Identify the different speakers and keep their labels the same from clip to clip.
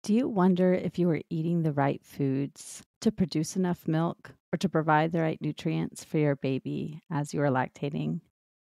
Speaker 1: Do you wonder if you are eating the right foods to produce enough milk or to provide the right nutrients for your baby as you are lactating?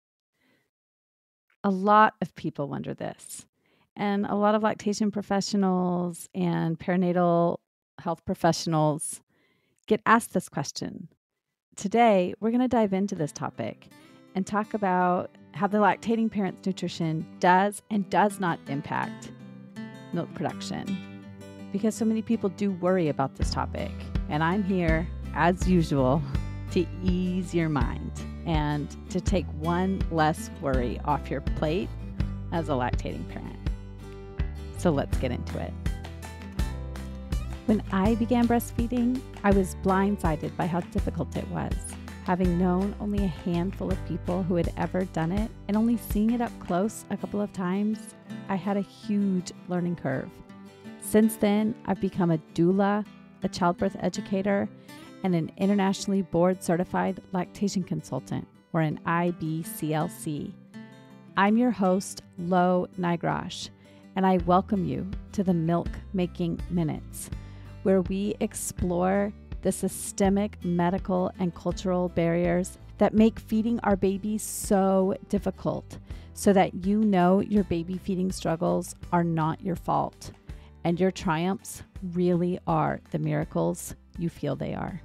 Speaker 1: A lot of people wonder this, and a lot of lactation professionals and perinatal health professionals get asked this question. Today, we're going to dive into this topic and talk about how the lactating parent's nutrition does and does not impact milk production, because so many people do worry about this topic. And I'm here, as usual, to ease your mind and to take one less worry off your plate as a lactating parent. So let's get into it. When I began breastfeeding, I was blindsided by how difficult it was. Having known only a handful of people who had ever done it and only seeing it up close a couple of times, I had a huge learning curve. Since then, I've become a doula, a childbirth educator, and an internationally board-certified lactation consultant, or an IBCLC. I'm your host, Lo Nigrosh, and I welcome you to the Milk Making Minutes, where we explore the systemic, medical, and cultural barriers that make feeding our babies so difficult, so that you know your baby feeding struggles are not your fault, and your triumphs really are the miracles you feel they are.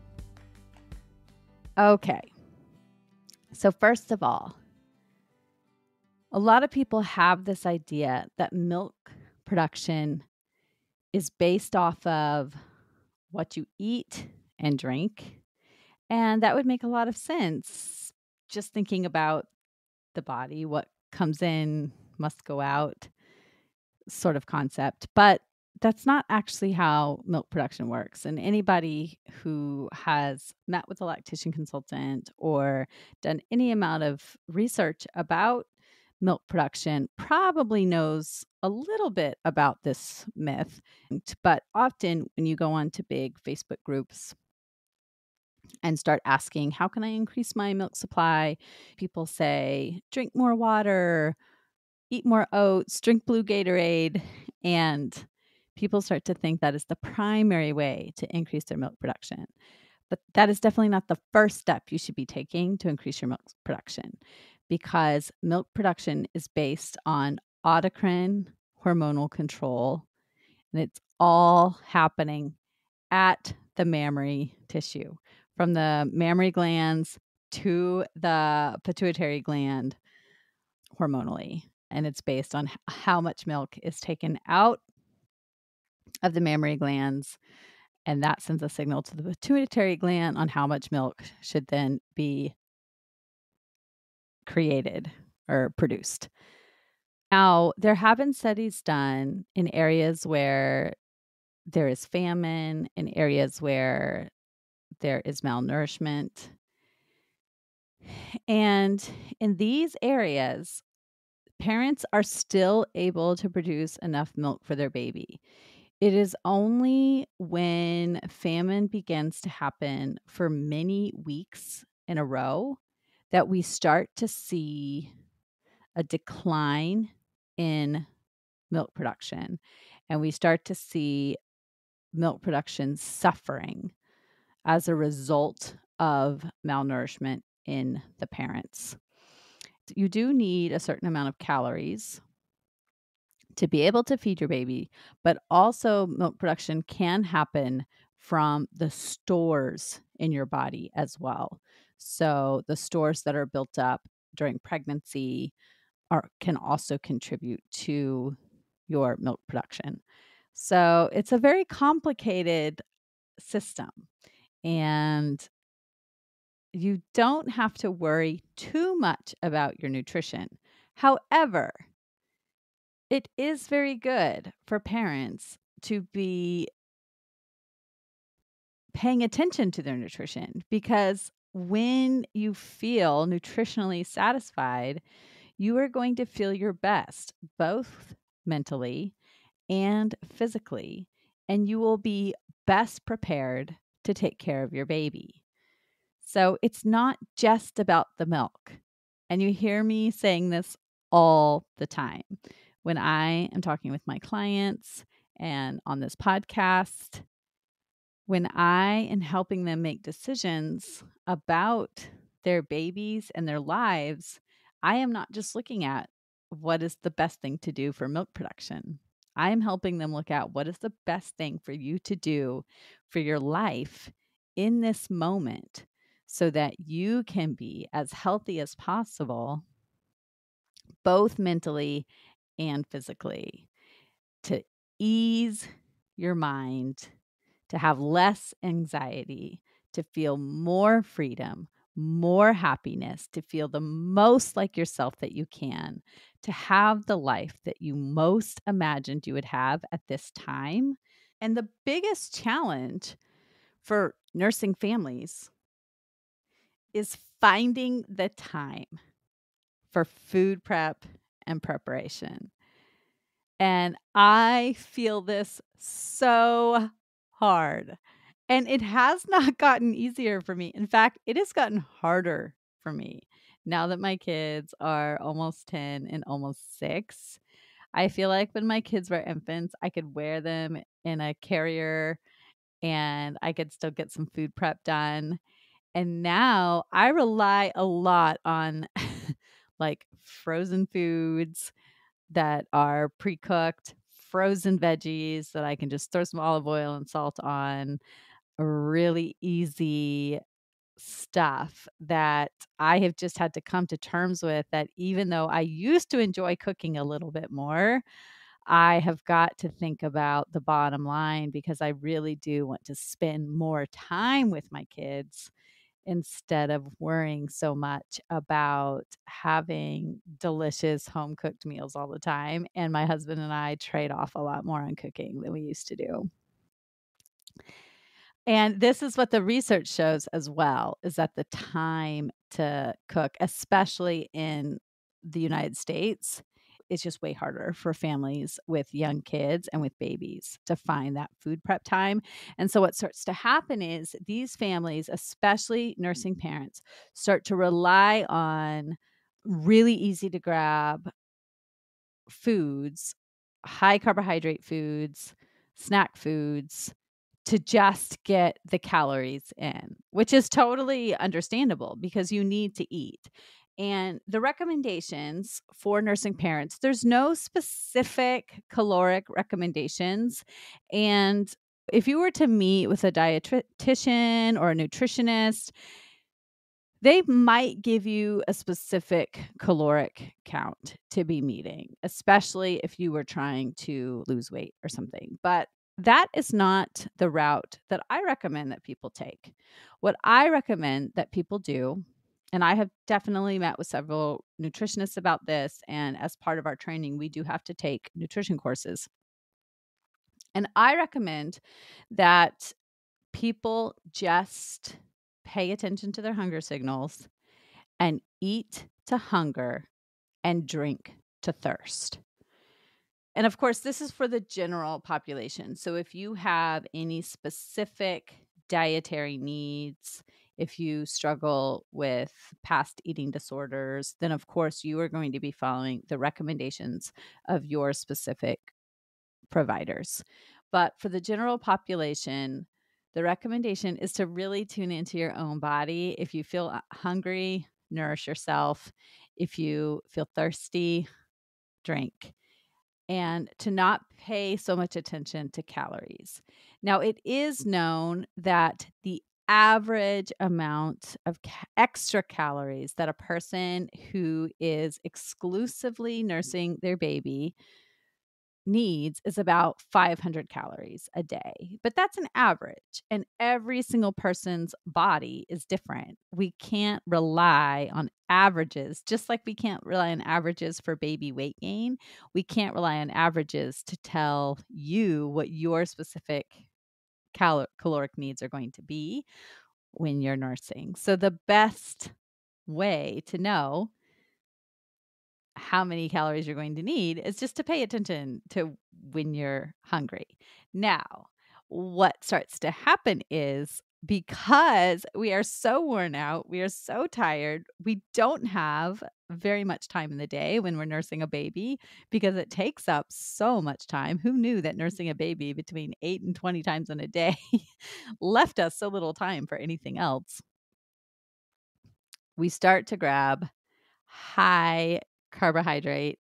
Speaker 1: Okay, so first of all, a lot of people have this idea that milk production is based off of what you eat and drink, and that would make a lot of sense. Just thinking about the body, what comes in must go out sort of concept, but that's not actually how milk production works. And anybody who has met with a lactation consultant or done any amount of research about milk production probably knows a little bit about this myth. But often when you go on to big Facebook groups and start asking, how can I increase my milk supply? People say, drink more water, eat more oats, drink blue Gatorade, and people start to think that is the primary way to increase their milk production. But that is definitely not the first step you should be taking to increase your milk production, because milk production is based on autocrine hormonal control, and it's all happening at the mammary tissue, from the mammary glands to the pituitary gland hormonally. And it's based on how much milk is taken out of the mammary glands. And that sends a signal to the pituitary gland on how much milk should then be created or produced. Now, there have been studies done in areas where there is famine, in areas where there is malnourishment. And in these areas, parents are still able to produce enough milk for their baby. It is only when famine begins to happen for many weeks in a row that we start to see a decline in milk production, and we start to see milk production suffering as a result of malnourishment in the parents. You do need a certain amount of calories to be able to feed your baby, but also milk production can happen from the stores in your body as well. So the stores that are built up during pregnancy can also contribute to your milk production. So it's a very complicated system, and you don't have to worry too much about your nutrition. However, it is very good for parents to be paying attention to their nutrition, because when you feel nutritionally satisfied, you are going to feel your best, both mentally and physically, and you will be best prepared to take care of your baby. So it's not just about the milk. And you hear me saying this all the time when I am talking with my clients and on this podcast, when I am helping them make decisions about their babies and their lives, I am not just looking at what is the best thing to do for milk production. I am helping them look at what is the best thing for you to do for your life in this moment so that you can be as healthy as possible, both mentally and physically, to ease your mind, to have less anxiety, to feel more freedom, more happiness, to feel the most like yourself that you can, to have the life that you most imagined you would have at this time. And the biggest challenge for nursing families is finding the time for food prep and preparation. And I feel this so hard. And it has not gotten easier for me. In fact, it has gotten harder for me now that my kids are almost 10 and almost 6. I feel like when my kids were infants, I could wear them in a carrier and I could still get some food prep done. And now I rely a lot on like frozen foods that are pre-cooked, frozen veggies that I can just throw some olive oil and salt on, really easy stuff that I have just had to come to terms with, that even though I used to enjoy cooking a little bit more, I have got to think about the bottom line because I really do want to spend more time with my kids instead of worrying so much about having delicious home cooked meals all the time. And my husband and I trade off a lot more on cooking than we used to do. And this is what the research shows as well, is that the time to cook, especially in the United States, is just way harder for families with young kids and with babies to find that food prep time. And so what starts to happen is these families, especially nursing parents, start to rely on really easy to grab foods, high carbohydrate foods, snack foods, to just get the calories in, which is totally understandable because you need to eat. And the recommendations for nursing parents, there's no specific caloric recommendations. And if you were to meet with a dietitian or a nutritionist, they might give you a specific caloric count to be meeting, especially if you were trying to lose weight or something. But that is not the route that I recommend that people take. What I recommend that people do, and I have definitely met with several nutritionists about this, and as part of our training, we do have to take nutrition courses. And I recommend that people just pay attention to their hunger signals and eat to hunger and drink to thirst. And of course, this is for the general population. So if you have any specific dietary needs, if you struggle with past eating disorders, then of course you are going to be following the recommendations of your specific providers. But for the general population, the recommendation is to really tune into your own body. If you feel hungry, nourish yourself. If you feel thirsty, drink. And to not pay so much attention to calories. Now, it is known that the average amount of extra calories that a person who is exclusively nursing their baby needs is about 500 calories a day. But that's an average, and every single person's body is different. We can't rely on averages, just like we can't rely on averages for baby weight gain. We can't rely on averages to tell you what your specific caloric needs are going to be when you're nursing. So the best way to know how many calories you're going to need is just to pay attention to when you're hungry. Now, what starts to happen is because we are so worn out, we are so tired, we don't have very much time in the day when we're nursing a baby because it takes up so much time. Who knew that nursing a baby between 8 and 20 times in a day left us so little time for anything else? We start to grab high carbohydrate,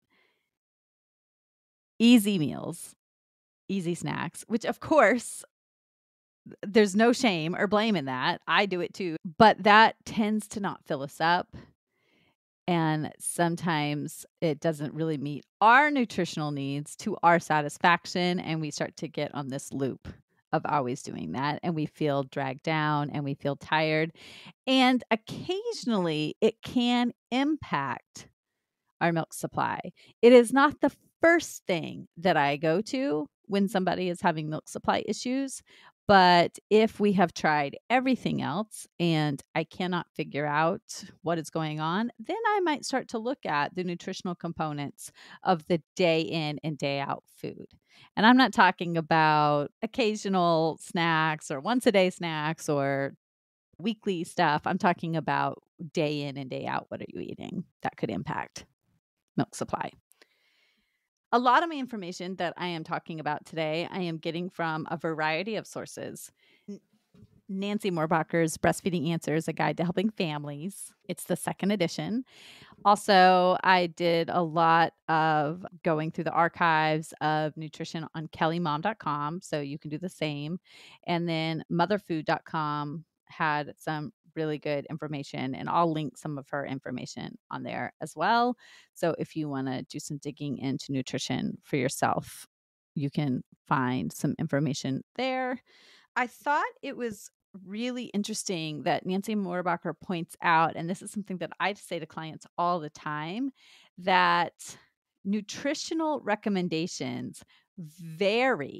Speaker 1: easy meals, easy snacks, which of course there's no shame or blame in that. I do it too, but that tends to not fill us up. And sometimes it doesn't really meet our nutritional needs to our satisfaction. And we start to get on this loop of always doing that. And we feel dragged down and we feel tired. And occasionally it can impact our milk supply. It is not the first thing that I go to when somebody is having milk supply issues. But if we have tried everything else and I cannot figure out what is going on, then I might start to look at the nutritional components of the day in and day out food. And I'm not talking about occasional snacks or once a day snacks or weekly stuff. I'm talking about day in and day out. What are you eating that could impact milk supply? A lot of my information that I am talking about today, I am getting from a variety of sources. Nancy Moorbacher's Breastfeeding Answers, A Guide to Helping Families. It's the second edition. Also, I did a lot of going through the archives of nutrition on kellymom.com, so you can do the same. And then motherfood.com had some really good information, and I'll link some of her information on there as well. So if you want to do some digging into nutrition for yourself, you can find some information there. I thought it was really interesting that Nancy Moorbacher points out, and this is something that I say to clients all the time, that nutritional recommendations vary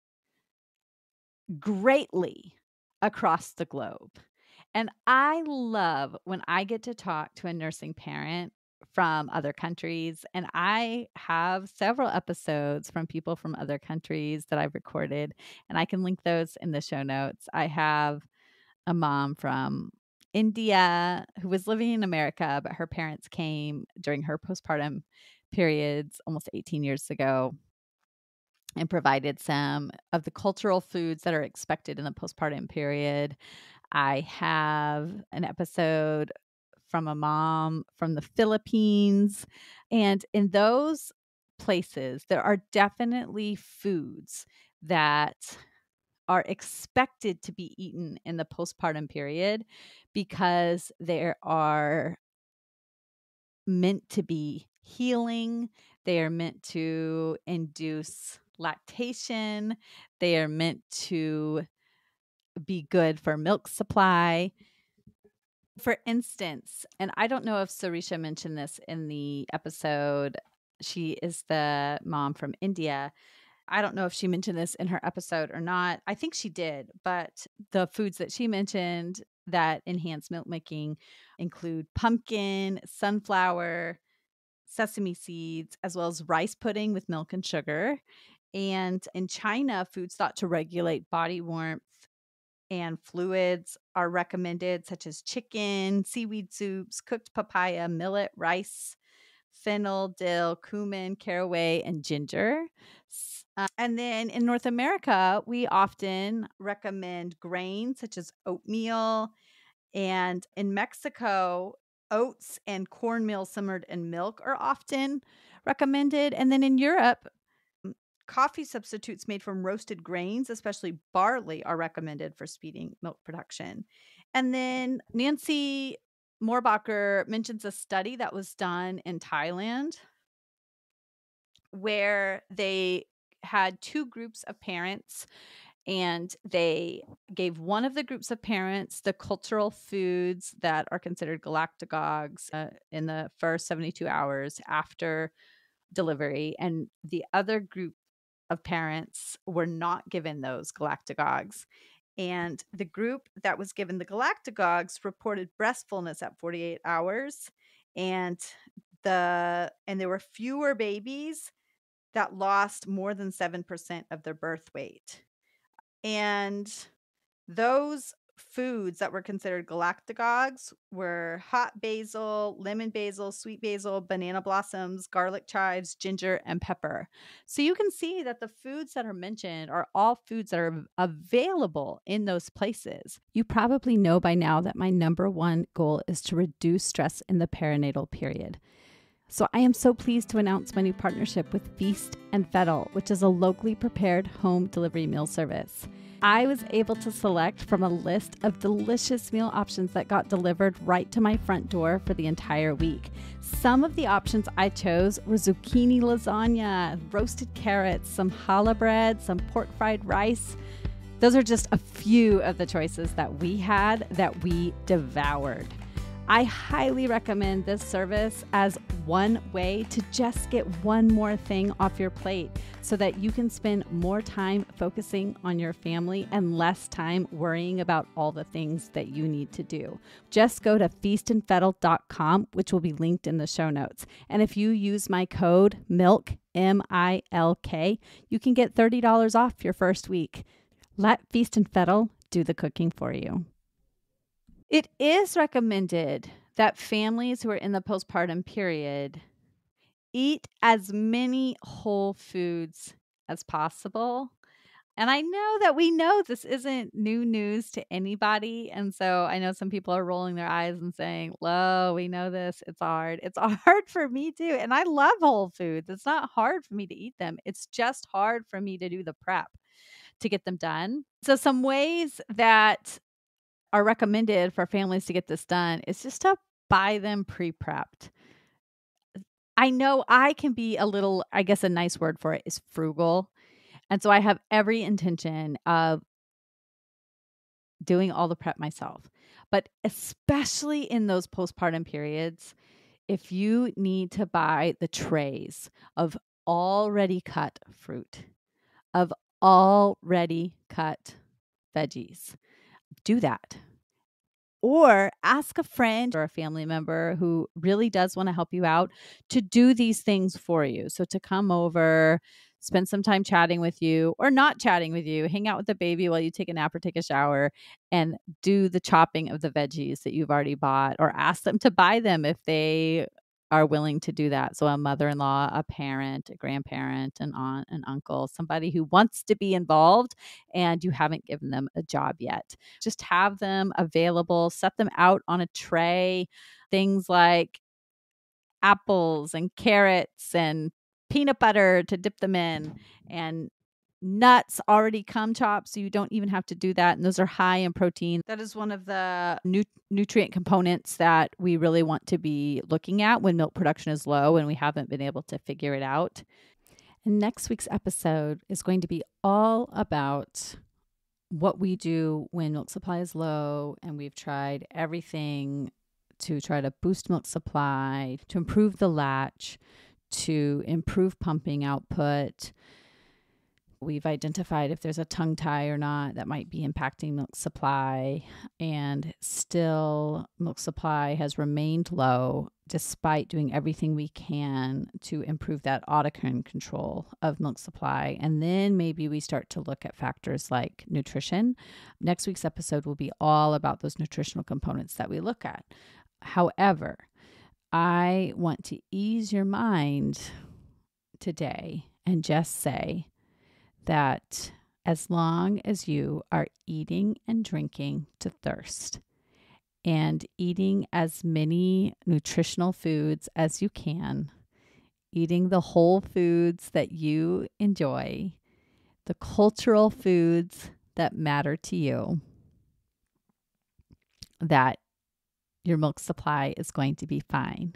Speaker 1: greatly across the globe. And I love when I get to talk to a nursing parent from other countries. And I have several episodes from people from other countries that I've recorded, and I can link those in the show notes. I have a mom from India who was living in America, but her parents came during her postpartum periods almost 18 years ago and provided some of the cultural foods that are expected in the postpartum period. I have an episode from a mom from the Philippines. And in those places, there are definitely foods that are expected to be eaten in the postpartum period because they are meant to be healing. They are meant to induce lactation. They are meant to be good for milk supply. For instance, and I don't know if Sarisha mentioned this in the episode, she is the mom from India. I don't know if she mentioned this in her episode or not. I think she did, but the foods that she mentioned that enhance milk making include pumpkin, sunflower, sesame seeds, as well as rice pudding with milk and sugar. And in China, foods thought to regulate body warmth and fluids are recommended, such as chicken, seaweed soups, cooked papaya, millet, rice, fennel, dill, cumin, caraway, and ginger. And then in North America, we often recommend grains such as oatmeal. And in Mexico, oats and cornmeal simmered in milk are often recommended. And then in Europe, coffee substitutes made from roasted grains, especially barley, are recommended for speeding milk production. And then Nancy Moorbacher mentions a study that was done in Thailand where they had two groups of parents, and they gave one of the groups of parents the cultural foods that are considered galactagogues in the first 72 hours after delivery, and the other group of parents were not given those galactagogues. And the group that was given the galactagogues reported breastfulness at 48 hours, and there were fewer babies that lost more than 7% of their birth weight. And those
Speaker 2: foods that were considered galactagogues were hot basil, lemon basil, sweet basil, banana blossoms, garlic chives, ginger, and pepper. So you can see that the foods that are mentioned are all foods that are available in those places. You probably know by now that my number one goal is to reduce stress in the perinatal period. So I am so pleased to announce my new partnership with Feast and Fettle, which is a locally prepared home delivery meal service. I was able to select from a list of delicious meal options that got delivered right to my front door for the entire week. Some of the options I chose were zucchini lasagna, roasted carrots, some challah bread, some pork fried rice. Those are just a few of the choices that we had that we devoured. I highly recommend this service as one way to just get one more thing off your plate so that you can spend more time focusing on your family and less time worrying about all the things that you need to do. Just go to feastandfettle.com, which will be linked in the show notes. And if you use my code MILK, M-I-L-K, you can get $30 off your first week. Let Feast and Fettle do the cooking for you. It is recommended that families who are in the postpartum period eat as many whole foods as possible. And I know that we know this isn't new news to anybody. And so I know some people are rolling their eyes and saying, Lo, we know this. It's hard. It's hard for me too. And I love whole foods. It's not hard for me to eat them. It's just hard for me to do the prep to get them done. So some ways that are recommended for families to get this done is just to buy them pre-prepped. I know I can be a little, I guess a nice word for it is frugal. And so I have every intention of doing all the prep myself. But especially in those postpartum periods, if you need to buy the trays of already cut fruit, of already cut veggies, do that. Or ask a friend or a family member who really does want to help you out to do these things for you. So to come over, spend some time chatting with you or not chatting with you, hang out with the baby while you take a nap or take a shower and do the chopping of the veggies that you've already bought, or ask them to buy them if they are willing to do that. So a mother-in-law, a parent, a grandparent, an aunt, an uncle, somebody who wants to be involved and you haven't given them a job yet. Just have them available, set them out on a tray, things like apples and carrots and peanut butter to dip them in, and nuts already come chopped, so you don't even have to do that. And those are high in protein. That is one of the nutrient components that we really want to be looking at when milk production is low and we haven't been able to figure it out. And next week's episode is going to be all about what we do when milk supply is low and we've tried everything to try to boost milk supply, to improve the latch, to improve pumping output. We've identified if there's a tongue tie or not that might be impacting milk supply, and still milk supply has remained low despite doing everything we can to improve that autocrine control of milk supply. And then maybe we start to look at factors like nutrition. Next week's episode will be all about those nutritional components that we look at. However, I want to ease your mind today and just say that as long as you are eating and drinking to thirst and eating as many nutritional foods as you can, eating the whole foods that you enjoy, the cultural foods that matter to you, that your milk supply is going to be fine.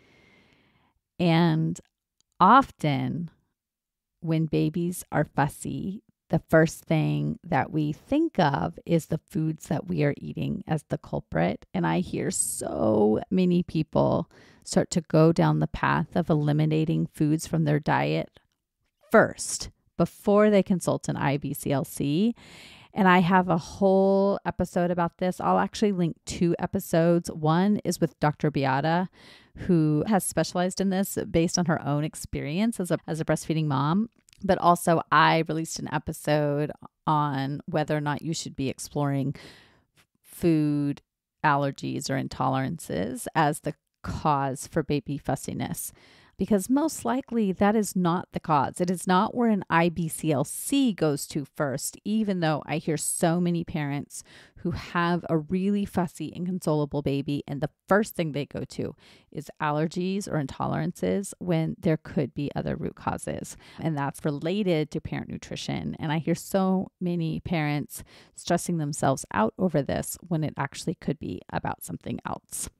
Speaker 2: And often, when babies are fussy, the first thing that we think of is the foods that we are eating as the culprit. And I hear so many people start to go down the path of eliminating foods from their diet first before they consult an IBCLC. And I have a whole episode about this. I'll actually link 2 episodes. One is with Dr. Beata, who has specialized in this based on her own experience as a breastfeeding mom. But also I released an episode on whether or not you should be exploring
Speaker 1: food allergies or intolerances as the cause for baby fussiness, because most likely that is not the cause. It is not where an IBCLC goes to first, even though I hear so many parents who have a really fussy, inconsolable baby, and the first thing they go to is allergies or intolerances when there could be other root causes. And that's related to parent nutrition. And I hear so many parents stressing themselves out over this when it actually could be about something else.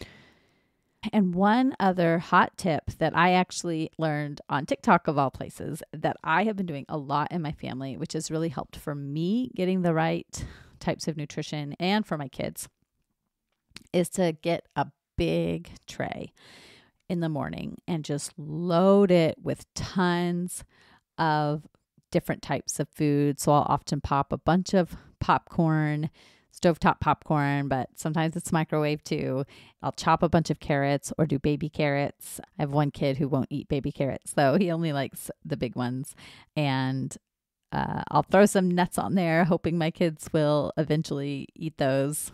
Speaker 1: And one other hot tip that I actually learned on TikTok, of all places, that I have been doing a lot in my family, which has really helped for me getting the right types of nutrition and for my kids, is to get a big tray in the morning and just load it with tons of different types of food. So I'll often pop a bunch of popcorn, stovetop popcorn, but sometimes it's microwave too. I'll chop a bunch of carrots or do baby carrots. I have one kid who won't eat baby carrots, though. He only likes the big ones. And I'll throw some nuts on there, hoping my kids will eventually eat those.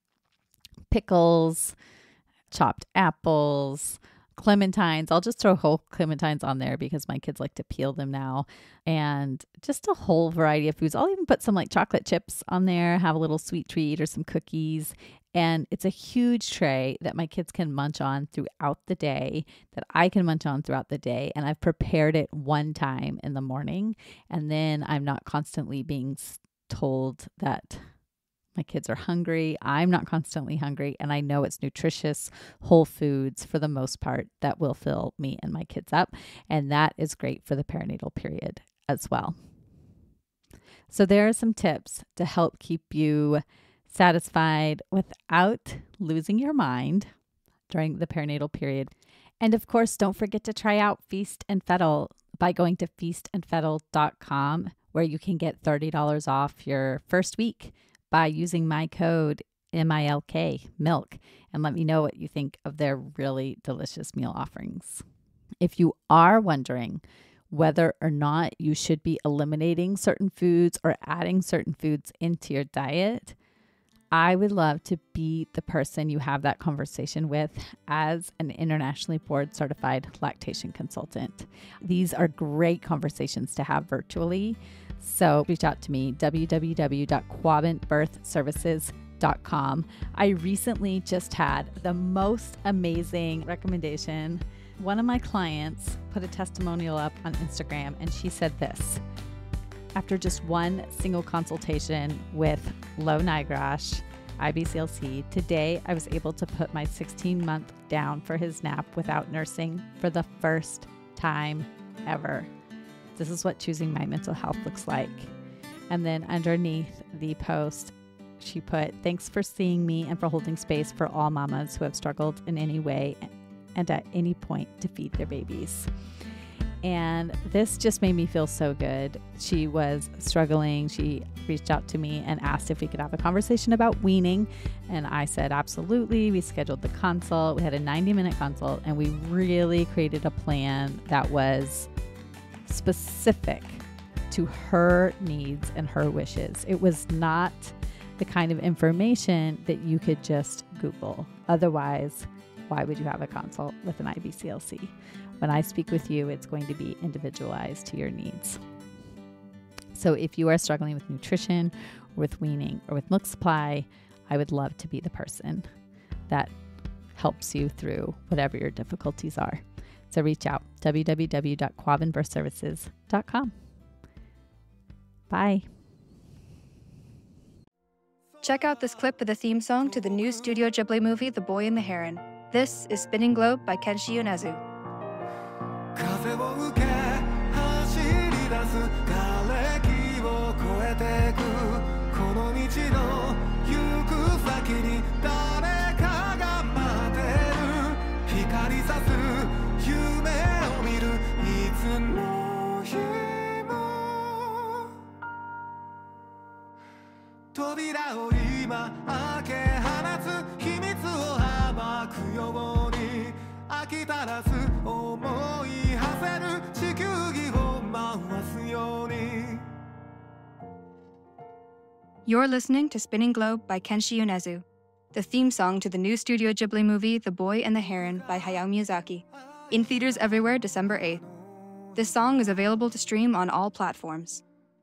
Speaker 1: Pickles, chopped apples, clementines. I'll just throw whole clementines on there because my kids like to peel them now. And just a whole variety of foods. I'll even put some like chocolate chips on there, have a little sweet treat or some cookies. And it's a huge tray that my kids can munch on throughout the day, that I can munch on throughout the day. And I've prepared it one time in the morning. And then I'm not constantly being told that my kids are hungry. I'm not constantly hungry. And I know it's nutritious, whole foods for the most part that will fill me and my kids up. And that is great for the perinatal period as well. So there are some tips to help keep you satisfied without losing your mind during the perinatal period. And of course, don't forget to try out Feast and Fettle by going to feastandfettle.com, where you can get $30 off your first week by using my code MILK, milk, and let me know what you think of their really delicious meal offerings. If you are wondering whether or not you should be eliminating certain foods or adding certain foods into your diet, I would love to be the person you have that conversation with as an internationally board certified lactation consultant. These are great conversations to have virtually. So reach out to me, www.quabbinbirthservices.com. I recently just had the most amazing recommendation. One of my clients put a testimonial up on Instagram, and she said this: after just one single consultation with Lo Nigrosh, IBCLC, today I was able to put my 16-month down for his nap without nursing for the first time ever. This is what choosing my mental health looks like. And then underneath the post, she put, thanks for seeing me and for holding space for all mamas who have struggled in any way and at any point to feed their babies. And this just made me feel so good. She was struggling. She reached out to me and asked if we could have a conversation about weaning. And I said, absolutely. We scheduled the consult. We had a 90-minute consult, and we really created a plan that was specific to her needs and her wishes. It was not the kind of information that you could just Google. Otherwise, why would you have a consult with an IBCLC? When I speak with you, it's going to be individualized to your needs. So if you are struggling with nutrition, or with weaning, or with milk supply, I would love to be the person that helps you through whatever your difficulties are. So reach out, www.quabbinbirthservices.com. Bye.
Speaker 3: Check out this clip of the theme song to the new Studio Ghibli movie, The Boy and the Heron. This is Spinning Globe by Kenshi Yonezu.
Speaker 4: 風を受け走り出す瓦礫を越えてくこの道の行く先に誰かが待ってる光さす夢を見るいつの日も扉を今開け放つ秘密を暴くように飽きたらす思い馳せる地球儀を回すように
Speaker 3: You're listening to Spinning Globe by Kenshi Yonezu, the theme song to the new Studio Ghibli movie The Boy and the Heron by Hayao Miyazaki, in theaters everywhere December 8th. This song is available to stream on all platforms.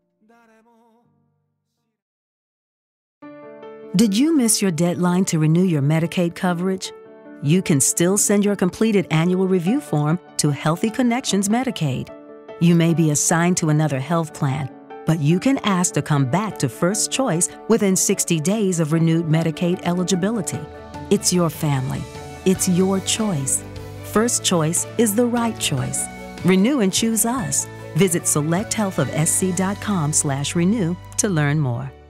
Speaker 5: Did you miss your deadline to renew your Medicaid coverage? You can still send your completed annual review form to Healthy Connections Medicaid. You may be assigned to another health plan, but you can ask to come back to First Choice within 60 days of renewed Medicaid eligibility. It's your family. It's your choice. First Choice is the right choice. Renew and choose us. Visit selecthealthofsc.com/renew to learn more.